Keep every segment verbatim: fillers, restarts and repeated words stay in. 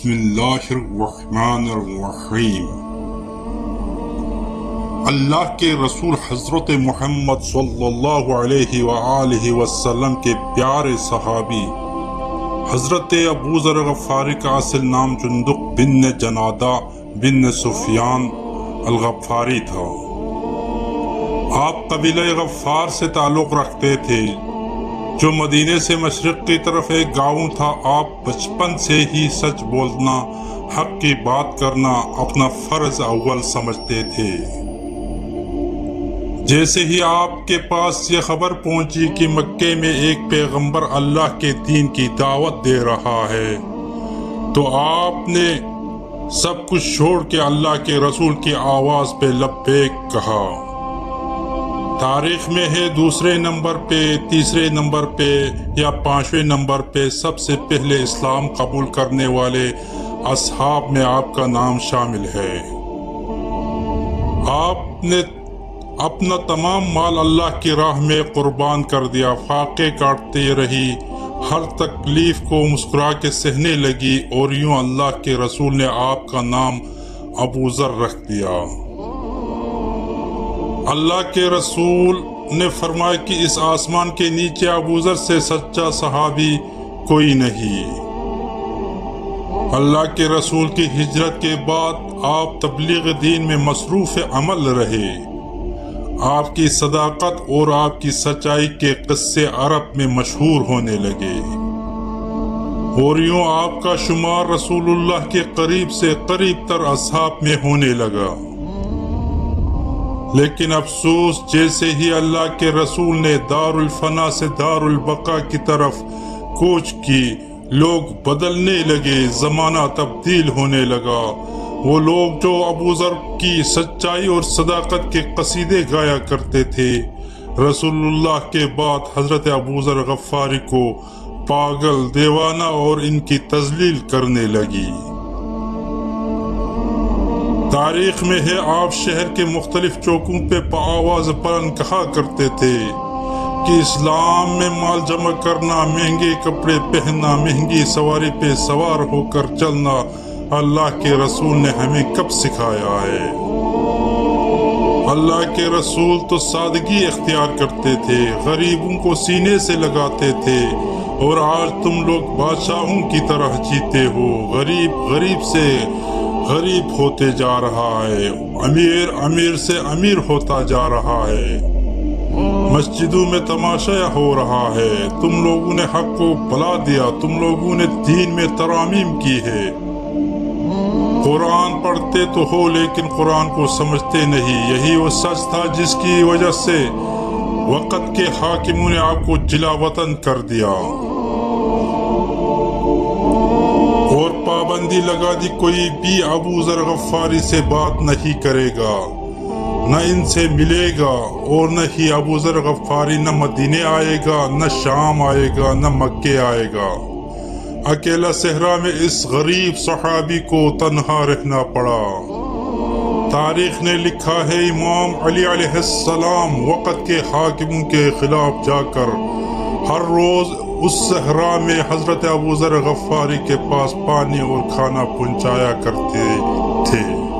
بسم اللہ الرحمن الرحیم۔ اللہ کے رسول حضرت محمد صلی اللہ علیہ وآلہ وسلم کے پیارے صحابی حضرت ابو ذر غفاری کا اصل نام جندق بن جنادہ بن سفیان الغفاری تھا۔ آپ قبیلہ غفار سے تعلق رکھتے تھے جو مدینے سے مشرق کی طرف ایک گاؤں تھا۔ آپ بچپن سے ہی سچ بولنا، حق کی بات کرنا اپنا فرض اول سمجھتے تھے۔ جیسے ہی آپ کے پاس یہ خبر پہنچی کہ مکے میں ایک پیغمبر اللہ کے دین کی دعوت دے رہا ہے تو آپ نے سب کچھ چھوڑ کے اللہ کے رسول کی آواز پہ لبیک کہا۔ تاریخ میں ہے دوسرے نمبر پہ، تیسرے نمبر پہ یا پانچویں نمبر پہ سب سے پہلے اسلام قبول کرنے والے اصحاب میں آپ کا نام شامل ہے۔ آپ نے اپنا تمام مال اللہ کی راہ میں قربان کر دیا، فاقے کاٹتے رہی، ہر تکلیف کو مسکرا کے سہنے لگی، اور یوں اللہ کے رسول نے آپ کا نام ابو ذر رکھ دیا۔ اللہ کے رسول نے فرمایا کہ اس آسمان کے نیچے ابو ذر سے سچا صحابی کوئی نہیں۔ اللہ کے رسول کی ہجرت کے بعد آپ تبلیغ دین میں مصروف عمل رہے۔ آپ کی صداقت اور آپ کی سچائی کے قصے عرب میں مشہور ہونے لگے، اور یوں آپ کا شمار رسول اللہ کے قریب سے قریب تر اصحاب میں ہونے لگا۔ لیکن افسوس، جیسے ہی اللہ کے رسول نے دار الفنا سے دار البقا کی طرف کوچ کی، لوگ بدلنے لگے، زمانہ تبدیل ہونے لگا۔ وہ لوگ جو ابو ذر کی سچائی اور صداقت کے قصیدے گایا کرتے تھے، رسول اللہ کے بعد حضرت ابو ذر غفاری کو پاگل، دیوانہ اور ان کی تذلیل کرنے لگی۔ تاریخ میں ہے آپ شہر کے مختلف چوکوں پہ بآواز بلند کہا کرتے تھے کہ اسلام میں مال جمع کرنا، مہنگے کپڑے پہننا، مہنگی سواری پہ سوار ہو کر چلنا اللہ کے رسول نے ہمیں کب سکھایا ہے؟ اللہ کے رسول تو سادگی اختیار کرتے تھے، غریبوں کو سینے سے لگاتے تھے، اور آج تم لوگ بادشاہوں کی طرح جیتے ہو۔ غریب غریب سے غریب ہوتے جا رہا ہے، امیر امیر سے امیر ہوتا جا رہا ہے، مسجدوں میں تماشا ہو رہا ہے۔ تم لوگوں نے حق کو بلا دیا، تم لوگوں نے دین میں ترامیم کی ہے۔ قرآن پڑھتے تو ہو لیکن قرآن کو سمجھتے نہیں۔ یہی وہ سچ تھا جس کی وجہ سے وقت کے حاکموں نے آپ کو جلا وطن کر دیا اور پابندی لگا دی، کوئی بھی ابو ذر غفاری سے بات نہیں کرے گا، نہ ان سے ملے گا، اور نہ ہی ابو ذر غفاری نہ مدینے آئے گا، نہ شام آئے گا، نہ مکے آئے گا۔ اکیلا صحرا میں اس غریب صحابی کو تنہا رہنا پڑا۔ تاریخ نے لکھا ہے امام علی علیہ السلام وقت کے حاکموں کے خلاف جا کر ہر روز اس صحرا میں حضرت ابو ذر غفاری کے پاس پانی اور کھانا پہنچایا کرتے تھے،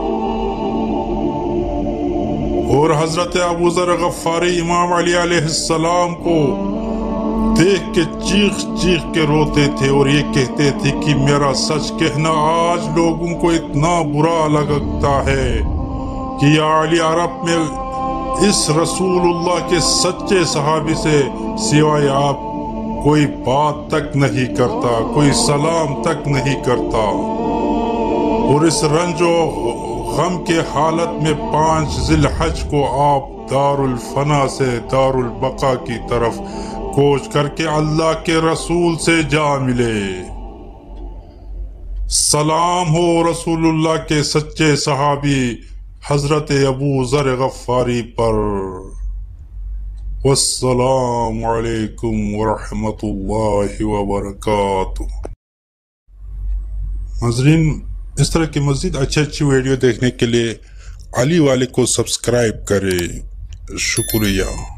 اور حضرت ابو ذر غفاری امام علی علیہ السلام کو دیکھ کے چیخ چیخ کے روتے تھے اور یہ کہتے تھے کہ میرا سچ کہنا آج لوگوں کو اتنا برا لگتا ہے کہ یا علی، عرب میں اس رسول اللہ کے سچے صحابی سے سوائے آپ کوئی بات تک نہیں کرتا، کوئی سلام تک نہیں کرتا۔ اور اس رنج و غم کے حالت میں پانچ ذی الحج کو آپ دار الفنا سے دار البقا کی طرف کوچ کر کے اللہ کے رسول سے جا ملے۔ سلام ہو رسول اللہ کے سچے صحابی حضرت ابو ذر غفاری پر۔ والسلام علیکم ورحمۃ اللہ وبرکاتہ۔ ناظرین، اس طرح کی مزید اچھی اچھی ویڈیو دیکھنے کے لیے علی والے کو سبسکرائب کریں۔ شکریہ۔